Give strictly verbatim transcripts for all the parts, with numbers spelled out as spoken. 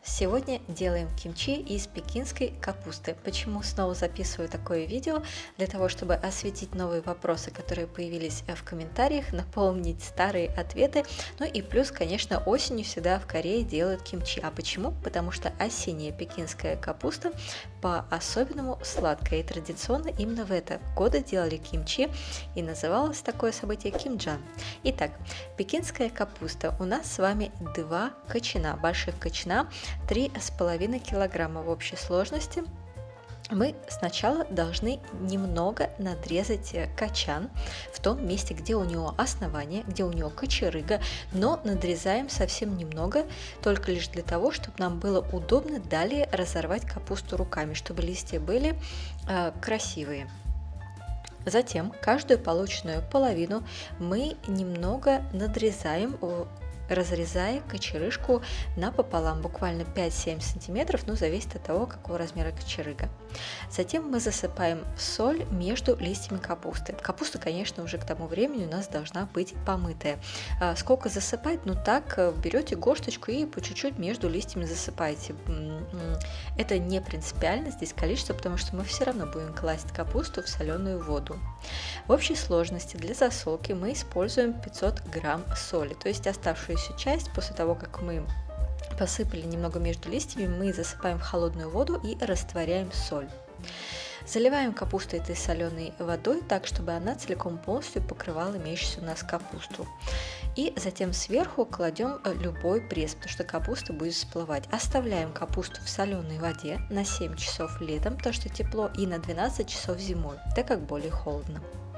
Сегодня делаем кимчи из пекинской капусты. Почему снова записываю такое видео? Для того, чтобы осветить новые вопросы, которые появились в комментариях, напомнить старые ответы. Ну и плюс, конечно, осенью всегда в Корее делают кимчи. А почему? Потому что осенняя пекинская капуста по-особенному сладкая. И традиционно именно в это годы делали кимчи. И называлось такое событие кимджан. Итак, пекинская капуста. У нас с вами два кочана, больших кочана. три с половиной килограмма в общей сложности. Мы сначала должны немного надрезать кочан в том месте, где у него основание, где у него кочерыга, но надрезаем совсем немного, только лишь для того, чтобы нам было удобно далее разорвать капусту руками, чтобы листья были э, красивые. Затем каждую полученную половину мы немного надрезаем, разрезая кочерышку напополам, буквально пять-семь сантиметров, ну, зависит от того, какого размера кочерыга. Затем мы засыпаем соль между листьями капусты. Капуста, конечно, уже к тому времени у нас должна быть помытая. А сколько засыпать? Ну так, берете горсточку и по чуть-чуть между листьями засыпаете. Это не принципиально здесь количество, потому что мы все равно будем класть капусту в соленую воду. В общей сложности для засолки мы используем пятьсот грамм соли, то есть оставшуюся часть после того, как мы посыпали немного между листьями, мы засыпаем в холодную воду и растворяем соль. Заливаем капусту этой соленой водой так, чтобы она целиком полностью покрывала имеющуюся у нас капусту. И затем сверху кладем любой пресс, потому что капуста будет всплывать. Оставляем капусту в соленой воде на семь часов летом, потому что тепло, и на двенадцать часов зимой, так как более холодно.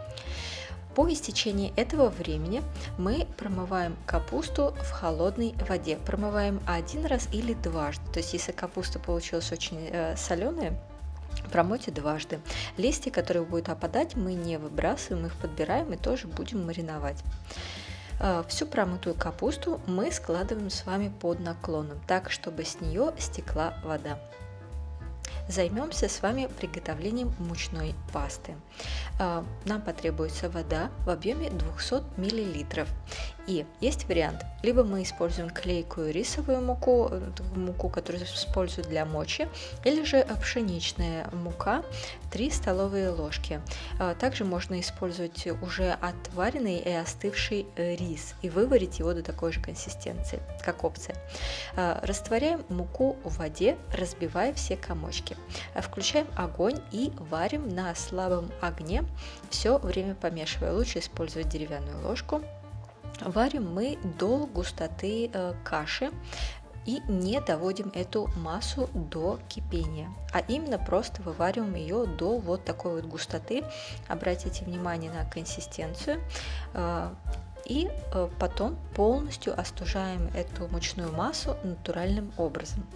По истечении этого времени мы промываем капусту в холодной воде. Промываем один раз или дважды. То есть, если капуста получилась очень э, соленая, промойте дважды. Листья, которые будут опадать, мы не выбрасываем, их подбираем и тоже будем мариновать. Э, всю промытую капусту мы складываем с вами под наклоном, так, чтобы с нее стекла вода. Займемся с вами приготовлением мучной пасты. Нам потребуется вода в объеме двести миллилитров. И есть вариант, либо мы используем клейкую рисовую муку, муку, которую используют для мочи, или же пшеничная мука, три столовые ложки. Также можно использовать уже отваренный и остывший рис и выварить его до такой же консистенции, как опция. Растворяем муку в воде, разбивая все комочки. Включаем огонь и варим на слабом огне, все время помешивая. Лучше использовать деревянную ложку. Варим мы до густоты э, каши и не доводим эту массу до кипения, а именно просто вывариваем ее до вот такой вот густоты. Обратите внимание на консистенцию. Э, и э, потом полностью остужаем эту мучную массу натуральным образом.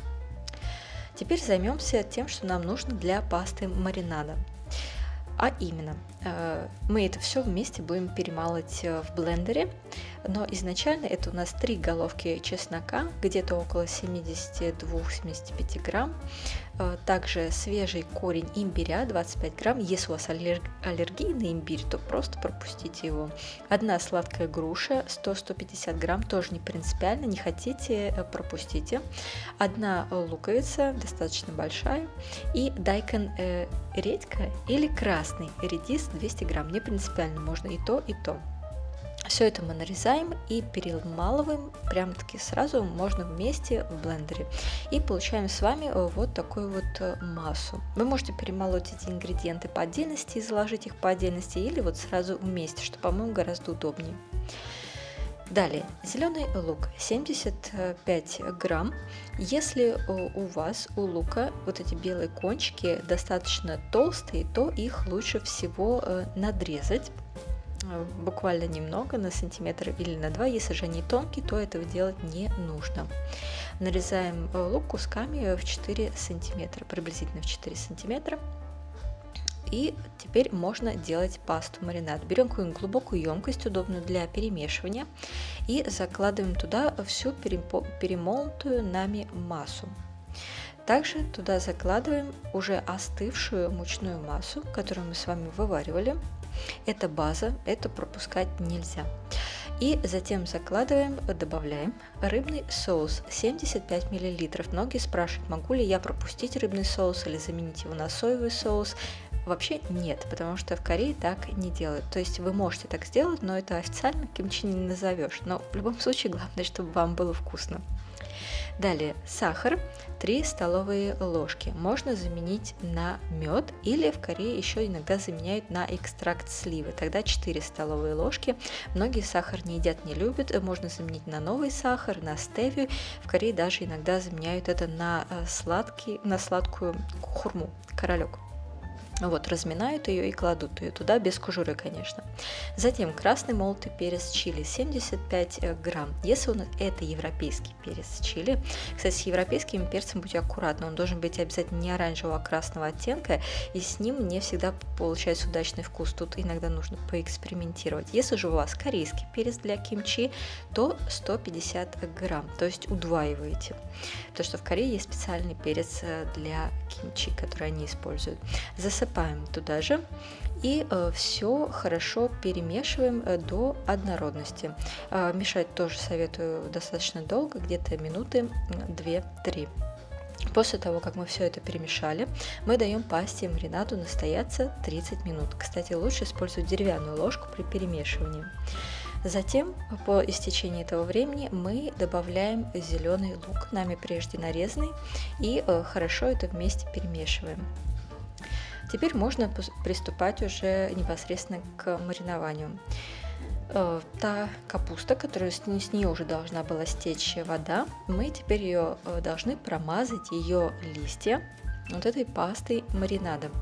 Теперь займемся тем, что нам нужно для пасты маринада. А именно, мы это все вместе будем перемалывать в блендере, но изначально это у нас три головки чеснока, где-то около семьдесят два - семьдесят пять грамм, также свежий корень имбиря двадцать пять грамм, если у вас аллергия на имбирь, то просто пропустите его. Одна сладкая груша сто - сто пятьдесят грамм, тоже не принципиально, не хотите, пропустите. Одна луковица, достаточно большая, и дайкон, э, редька или красный редис двести грамм, не принципиально, можно и то, и то. Все это мы нарезаем и перемалываем прям таки сразу, можно вместе в блендере. И получаем с вами вот такую вот массу. Вы можете перемолоть эти ингредиенты по отдельности и заложить их по отдельности, или вот сразу вместе, что, по-моему, гораздо удобнее. Далее, зеленый лук семьдесят пять грамм. Если у вас, у лука, вот эти белые кончики достаточно толстые, то их лучше всего надрезать. Буквально немного, на сантиметр или на два. Если же они тонкие, то этого делать не нужно. Нарезаем лук кусками в четыре сантиметра, приблизительно в четыре сантиметра. И теперь можно делать пасту маринад. Берем какую-нибудь глубокую емкость, удобную для перемешивания, и закладываем туда всю перемолотую нами массу. Также туда закладываем уже остывшую мучную массу, которую мы с вами вываривали. Это база, это пропускать нельзя. И затем закладываем, добавляем рыбный соус семьдесят пять миллилитров. Многие спрашивают, могу ли я пропустить рыбный соус или заменить его на соевый соус. Вообще нет, потому что в Корее так не делают. То есть вы можете так сделать, но это официально кимчи не назовешь. Но в любом случае главное, чтобы вам было вкусно. Далее сахар три столовые ложки. Можно заменить на мед или в Корее еще иногда заменяют на экстракт сливы. Тогда четыре столовые ложки. Многие сахар не едят, не любят. Можно заменить на новый сахар, на стевию. В Корее даже иногда заменяют это на сладкий, на сладкую хурму, королек. Вот, разминают ее и кладут ее туда, без кожуры, конечно. Затем красный молотый перец чили семьдесят пять грамм. Если он, это европейский перец чили, кстати, с европейским перцем будьте аккуратны, он должен быть обязательно не оранжевого, а красного оттенка, и с ним не всегда получается удачный вкус. Тут иногда нужно поэкспериментировать. Если же у вас корейский перец для кимчи, то сто пятьдесят грамм, то есть удваиваете. Потому что в Корее есть специальный перец для кимчи, который они используют. Засыпаем туда же и э, все хорошо перемешиваем э, до однородности. Э, мешать тоже советую достаточно долго, где-то минуты две-три. После того, как мы все это перемешали, мы даем пасте и маринаду настояться тридцать минут. Кстати, лучше использовать деревянную ложку при перемешивании. Затем, по истечении этого времени, мы добавляем зеленый лук, нами прежде нарезанный, и э, хорошо это вместе перемешиваем. Теперь можно приступать уже непосредственно к маринованию. Э, та капуста, которая с, с нее уже должна была стечь вода, мы теперь ее э, должны промазать, ее листья, вот этой пастой маринада.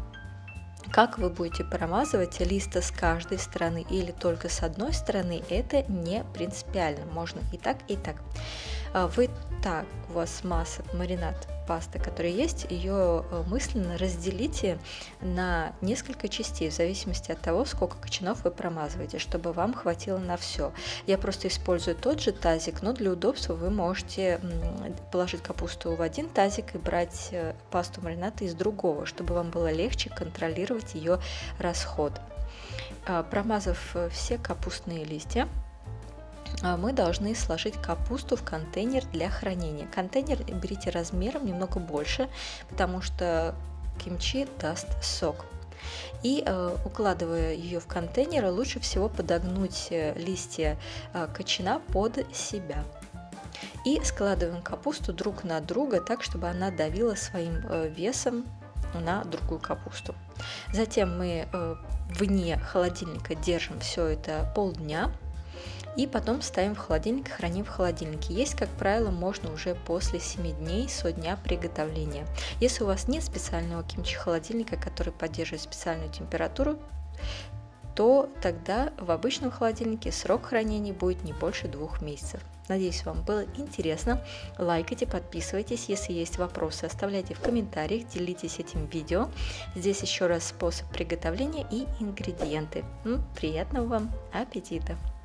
Как вы будете промазывать листа с каждой стороны или только с одной стороны, это не принципиально. Можно и так, и так. Вы так, у вас масса, маринад, паста, которая есть, ее мысленно разделите на несколько частей, в зависимости от того, сколько кочанов вы промазываете, чтобы вам хватило на все. Я просто использую тот же тазик, но для удобства вы можете положить капусту в один тазик и брать пасту маринада из другого, чтобы вам было легче контролировать ее расход. Промазав все капустные листья, мы должны сложить капусту в контейнер для хранения. Контейнер берите размером немного больше, потому что кимчи даст сок. И э, укладывая ее в контейнер, лучше всего подогнуть листья э, кочана под себя. И складываем капусту друг на друга так, чтобы она давила своим э, весом на другую капусту. Затем мы э, вне холодильника держим все это полдня. И потом ставим в холодильник и храним в холодильнике. Есть, как правило, можно уже после семи дней со дня приготовления. Если у вас нет специального кимчи-холодильника, который поддерживает специальную температуру, то тогда в обычном холодильнике срок хранения будет не больше двух месяцев. Надеюсь, вам было интересно. Лайкайте, подписывайтесь. Если есть вопросы, оставляйте в комментариях, делитесь этим видео. Здесь еще раз способ приготовления и ингредиенты. Ну, приятного вам аппетита!